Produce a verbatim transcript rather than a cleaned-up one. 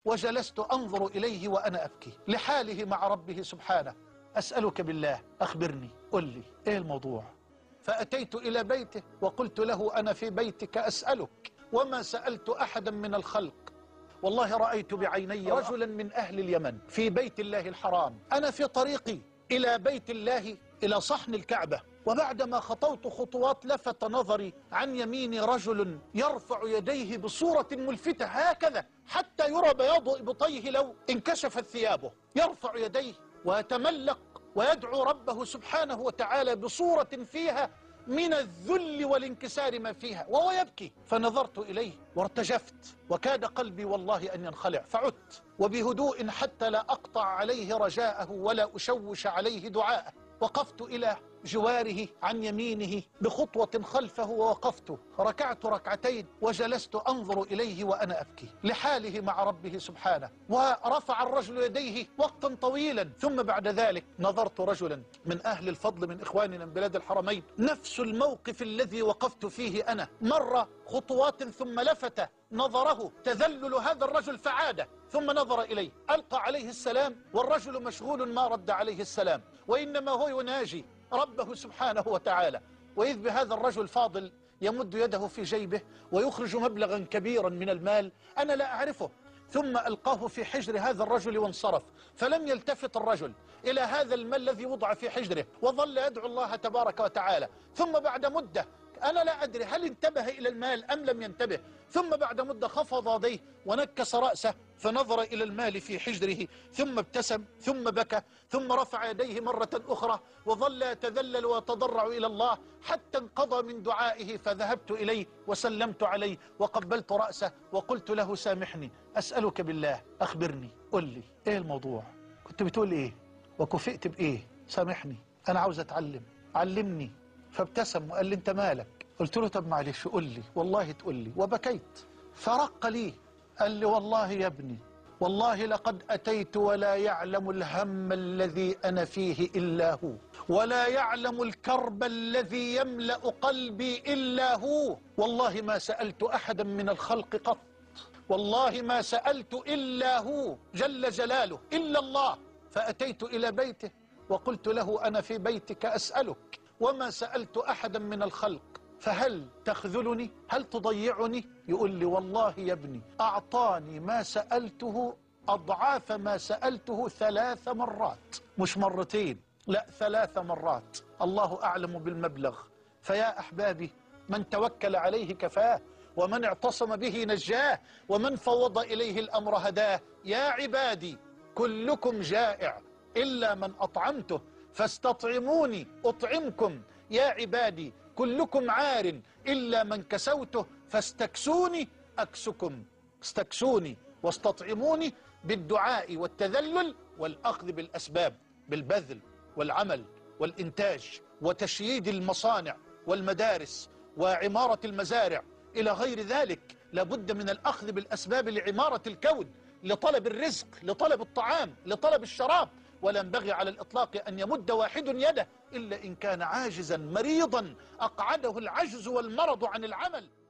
وجلست أنظر إليه وأنا أبكي لحاله مع ربه سبحانه. أسألك بالله أخبرني، قل لي إيه الموضوع؟ فأتيت إلى بيته وقلت له أنا في بيتك أسألك وما سألت أحدا من الخلق. والله رأيت بعيني رجلا من أهل اليمن في بيت الله الحرام. أنا في طريقي إلى بيت الله إلى صحن الكعبة، وبعدما خطوت خطوات لفت نظري عن يميني رجل يرفع يديه بصورة ملفتة هكذا حتى يرى بياض إبطيه لو انكشفت ثيابه، يرفع يديه ويتملق ويدعو ربه سبحانه وتعالى بصورة فيها من الذل والانكسار ما فيها وهو يبكي. فنظرت إليه وارتجفت وكاد قلبي والله أن ينخلع، فعدت وبهدوء حتى لا أقطع عليه رجاءه ولا أشوش عليه دعاءه. وقفت إلى جواره عن يمينه بخطوة خلفه، ووقفت ركعت ركعتين وجلست أنظر إليه وأنا أبكي لحاله مع ربه سبحانه. ورفع الرجل يديه وقتا طويلا، ثم بعد ذلك نظرت رجلا من أهل الفضل من إخواننا من بلاد الحرمين، نفس الموقف الذي وقفت فيه أنا، مر خطوات ثم لفت نظره تذلل هذا الرجل فعاد، ثم نظر إليه ألقى عليه السلام والرجل مشغول ما رد عليه السلام، وإنما هو يناجي ربه سبحانه وتعالى. وإذ بهذا الرجل فاضل يمد يده في جيبه ويخرج مبلغا كبيرا من المال أنا لا أعرفه، ثم ألقاه في حجر هذا الرجل وانصرف، فلم يلتفت الرجل إلى هذا المال الذي وضع في حجره وظل يدعو الله تبارك وتعالى. ثم بعد مدة أنا لا أدري هل انتبه إلى المال أم لم ينتبه، ثم بعد مدة خفض يديه ونكس رأسه فنظر إلى المال في حجره، ثم ابتسم ثم بكى، ثم رفع يديه مرة أخرى وظل يتذلل ويتضرع إلى الله حتى انقضى من دعائه. فذهبت إليه وسلمت عليه وقبلت رأسه وقلت له سامحني، أسألك بالله أخبرني، قل لي إيه الموضوع؟ كنت بتقول إيه وكفئت بإيه؟ سامحني أنا عاوز أتعلم، علمني. فابتسم وقال لي أنت مالك؟ قلت له طب معلش قل لي والله تقول لي، وبكيت. فرق لي قال لي والله يا ابني والله لقد أتيت ولا يعلم الهم الذي أنا فيه إلا هو، ولا يعلم الكرب الذي يملأ قلبي إلا هو. والله ما سألت أحدا من الخلق قط، والله ما سألت إلا هو جل جلاله إلا الله. فأتيت إلى بيته وقلت له أنا في بيتك أسألك وما سألت أحدا من الخلق، فهل تخذلني؟ هل تضيعني؟ يقول لي والله يا ابني أعطاني ما سألته أضعاف ما سألته ثلاث مرات، مش مرتين، لا ثلاث مرات. الله أعلم بالمبلغ. فيا أحبابي من توكل عليه كفاه، ومن اعتصم به نجاه، ومن فوض إليه الأمر هداه. يا عبادي كلكم جائع إلا من أطعمته فاستطعموني أطعمكم. يا عبادي كلكم عار إلا من كسوته فاستكسوني أكسكم. استكسوني واستطعموني بالدعاء والتذلل والأخذ بالأسباب، بالبذل والعمل والإنتاج وتشييد المصانع والمدارس وعمارة المزارع إلى غير ذلك. لابد من الأخذ بالأسباب لعمارة الكون، لطلب الرزق، لطلب الطعام، لطلب الشراب. ولا ينبغي على الإطلاق أن يمد واحد يده إلا إن كان عاجزا مريضا أقعده العجز والمرض عن العمل.